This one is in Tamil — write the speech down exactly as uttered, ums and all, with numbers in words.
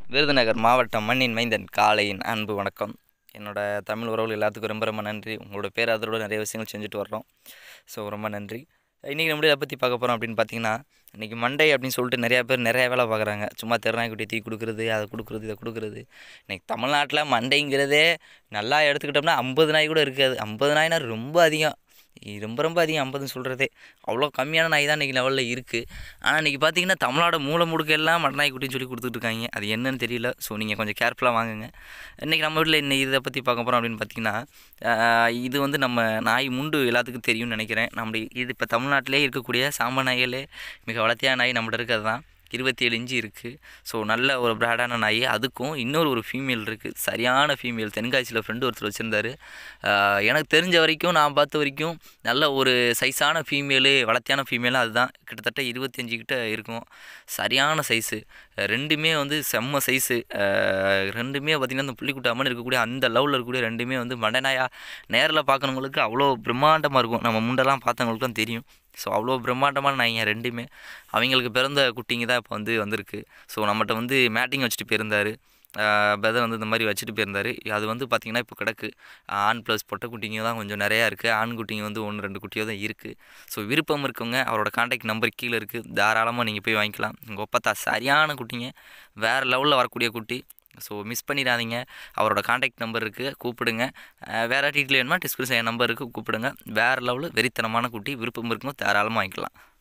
விருதுநகர் மாவட்டம் மண்ணின் மைந்தன் காளையின் அன்பு வணக்கம். என்னோட தமிழ் உறவுகள் எல்லாத்துக்கும் ரொம்ப ரொம்ப நன்றி. உங்களோட பேராதரோட நிறைய விஷயங்கள் செஞ்சுட்டு வர்றோம். ஸோ ரொம்ப நன்றி. இன்றைக்கி நம்மளே அதை பற்றி பார்க்க போகிறோம் அப்படின்னு பார்த்தீங்கன்னா, இன்றைக்கி மண்டை அப்படின்னு சொல்லிட்டு நிறையா பேர் நிறையா வேலை பார்க்குறாங்க. சும்மா தெருநாய்க்குட்டி தூக்கி கொடுக்குறது, அதை கொடுக்குறது, இதை கொடுக்குறது. இன்றைக்கி தமிழ்நாட்டில் மண்டைங்கிறதே நல்லா எடுத்துக்கிட்டோம்னா ஐம்பது நாய் கூட இருக்காது. ஐம்பது நாய்னா ரொம்ப அதிகம், ரொம்ப ரொம்ப அதிகம். ஐம்பதுன்னு சொல்கிறதே அவ்வளோ கம்மியான நாய் தான் இன்றைக்கி லெவலில் இருக்குது. ஆனால் இன்றைக்கி பார்த்தீங்கன்னா தமிழ்நாடு மூளை முடுக்க எல்லாம் மட்டை நாய்க்குட்டின்னு சொல்லி கொடுத்துட்டு இருக்காங்க. அது என்னன்னு தெரியல. ஸோ நீங்கள் கொஞ்சம் கேர்ஃபுல்லாக வாங்குங்க. இன்றைக்கி நம்ம வீட்டில் இன்னும் இதை பற்றி பார்க்க போகிறோம் அப்படின்னு பார்த்தீங்கன்னா, இது வந்து நம்ம நாய் முண்டு எல்லாத்துக்கும் தெரியும்னு நினைக்கிறேன். நம்ம இது இப்போ தமிழ்நாட்டிலே இருக்கக்கூடிய சாம்ப நாய்களே மிக வளர்த்தியான நாய் நம்மகிட்ட இருக்கிறது தான். இருபத்தி ஏழு இன்ச்சு இருக்குது. ஸோ நல்ல ஒரு பிராடான நாய். அதுக்கும் இன்னொரு ஒரு ஃபீமேல் இருக்குது, சரியான ஃபீமேல். தென்காசியில் ஃப்ரெண்டு ஒருத்தர் வச்சுருந்தார். எனக்கு தெரிஞ்ச வரைக்கும், நான் பார்த்த வரைக்கும் நல்ல ஒரு சைஸான ஃபீமேலு, வளர்த்தியான ஃபீமேலும் அதுதான். கிட்டத்தட்ட இருபத்தஞ்சு கிட்ட இருக்கும். சரியான சைஸு. ரெண்டுமே வந்து செம்ம சைஸு. ரெண்டுமே பார்த்திங்கன்னா அந்த புள்ளிக்குட்டாமல் இருக்கக்கூடிய அந்த லெவலில் இருக்கக்கூடிய ரெண்டுமே வந்து மண்டநாயாக நேரில் பார்க்குறவங்களுக்கு அவ்வளோ பிரம்மாண்டமாக இருக்கும். நம்ம முண்டெல்லாம் பார்த்தவங்களுக்கு தான் தெரியும். ஸோ அவ்வளோ பிரம்மாண்டமான நாய்ங்க ரெண்டுமே. அவங்களுக்கு பிறந்த குட்டிங்க தான் இப்போ வந்து வந்திருக்கு. ஸோ நம்மகிட்ட வந்து மேட்டிங் வச்சுட்டு போயிருந்தார். பெதை வந்து இந்த மாதிரி வச்சுட்டு போயிருந்தார். அது வந்து பார்த்திங்கன்னா இப்போ கிடக்கு. ஆண் ப்ளஸ் பொட்டை குட்டிங்க தான் கொஞ்சம் நிறையா இருக்குது. ஆண் குட்டிங்க வந்து ஒன்று ரெண்டு குட்டியோ தான் இருக்குது. ஸோ விருப்பம் இருக்கவங்க அவரோட கான்டாக்ட் நம்பர் கீழே இருக்குது, தாராளமாக நீங்கள் போய் வாங்கிக்கலாம். உங்கள் ஒப்பத்தா சரியான குட்டிங்க, வேறு லெவலில் வரக்கூடிய குட்டி. ஸோ மிஸ் பண்ணிடாதீங்க. அவரோட கான்டாக்ட் நம்பர் இருக்குது, கூப்பிடுங்க. வேறு டீட்டெயில் வேணுமா டிஸ்கிரிப்ஷன் நம்பர் இருக்குது, கூப்பிடுங்க. வேறு லெவலில் வெறித்தனமான குட்டி. விருப்பம் இருக்கும்போது தாராளமாக வாங்கிக்கலாம்.